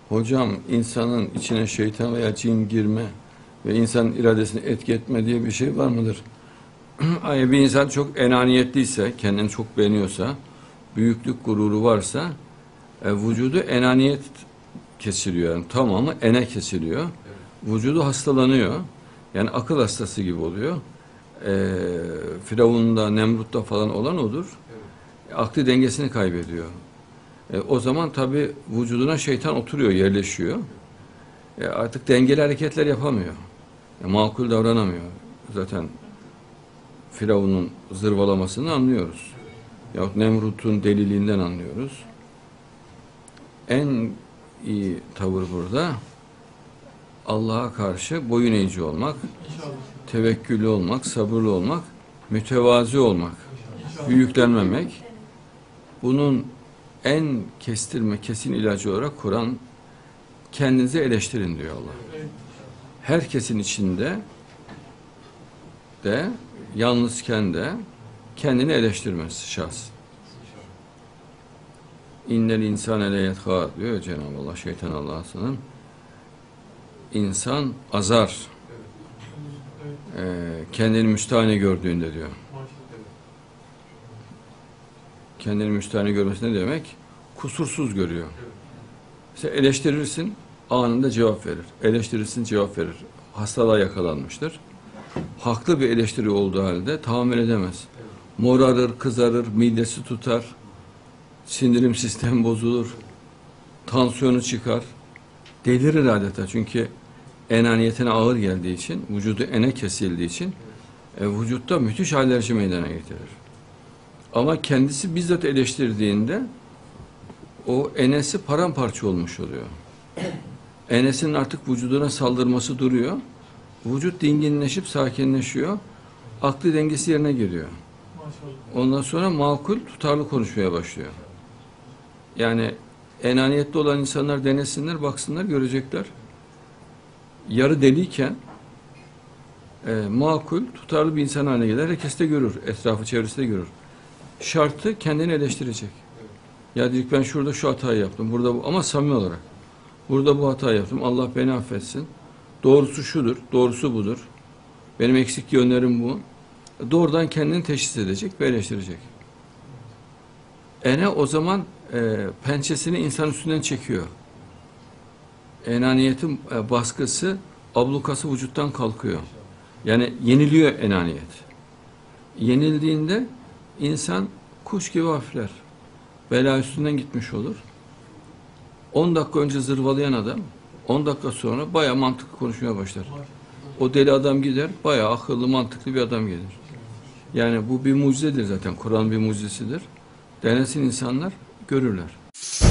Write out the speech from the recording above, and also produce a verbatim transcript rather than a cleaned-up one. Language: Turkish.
Hocam, insanın içine şeytan veya cin girme ve insan iradesini etki etme diye bir şey var mıdır? Ay, bir insan çok enaniyetliyse, kendini çok beğeniyorsa, büyüklük gururu varsa, e, vücudu enaniyet kesiliyor. Yani tamamı ene kesiliyor. Vücudu hastalanıyor. Yani akıl hastası gibi oluyor. E, Firavun'da, Nemrut'ta falan olan odur. Aklı dengesini kaybediyor. E, o zaman tabi vücuduna şeytan oturuyor, yerleşiyor. E, artık dengeli hareketler yapamıyor. E, makul davranamıyor. Zaten Firavun'un zırvalamasını anlıyoruz. Yahut Nemrut'un deliliğinden anlıyoruz. En iyi tavır burada Allah'a karşı boyun eğici olmak, tevekküllü olmak, sabırlı olmak, mütevazi olmak, büyüklenmemek. Bunun en kestirme, kesin ilacı olarak Kur'an, kendinizi eleştirin diyor Allah. Herkesin içinde de, yalnızken de kendini eleştirmesi şahs. İnnel insane leyetha diyor Cenab-ı Allah, şeytan Allah'ın. İnsan azar. Ee, kendini müstahane gördüğünde diyor. Kendini müstahane görmesi ne demek? Kusursuz görüyor. Sen eleştirirsin, anında cevap verir. Eleştirirsin, cevap verir. Hastalığa yakalanmıştır. Haklı bir eleştiri olduğu halde tahammül edemez. Morarır, kızarır, midesi tutar, sindirim sistemi bozulur, tansiyonu çıkar, delirir adeta. Çünkü enaniyetine ağır geldiği için, vücudu ene kesildiği için e, vücutta müthiş alerji meydana getirir. Ama kendisi bizzat eleştirdiğinde o enesi paramparça olmuş oluyor. Enesinin artık vücuduna saldırması duruyor. Vücut dinginleşip sakinleşiyor. Aklı dengesi yerine geliyor. Ondan sonra makul, tutarlı konuşmaya başlıyor. Yani enaniyetli olan insanlar denesinler, baksınlar, görecekler. Yarı deliyken e, makul, tutarlı bir insan haline gelir. Herkes de görür, etrafı, çevresi de görür. Şartı kendini eleştirecek. Ya dedik, ben şurada şu hatayı yaptım, burada bu, ama samimi olarak. Burada bu hatayı yaptım, Allah beni affetsin. Doğrusu şudur, doğrusu budur. Benim eksik yönlerim bu. Doğrudan kendini teşhis edecek ve eleştirecek. Ene o zaman e, pençesini insan üstünden çekiyor. Enaniyetin e, baskısı, ablukası vücuttan kalkıyor. Yani yeniliyor enaniyet. Yenildiğinde insan kuş gibi hafifler. Bela üstünden gitmiş olur. on dakika önce zırvalayan adam on dakika sonra bayağı mantıklı konuşmaya başlar. O deli adam gider, bayağı akıllı, mantıklı bir adam gelir. Yani bu bir mucizedir zaten. Kur'an bir mucizesidir. Denesin insanlar, görürler.